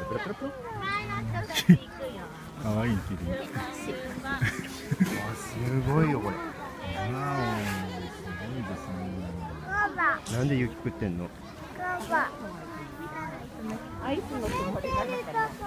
プラプラプラ。 かわいいキリン。 すごいよこれ。 わお、すごいですね。 なんで雪食ってんの？ アイスのつもりだったから。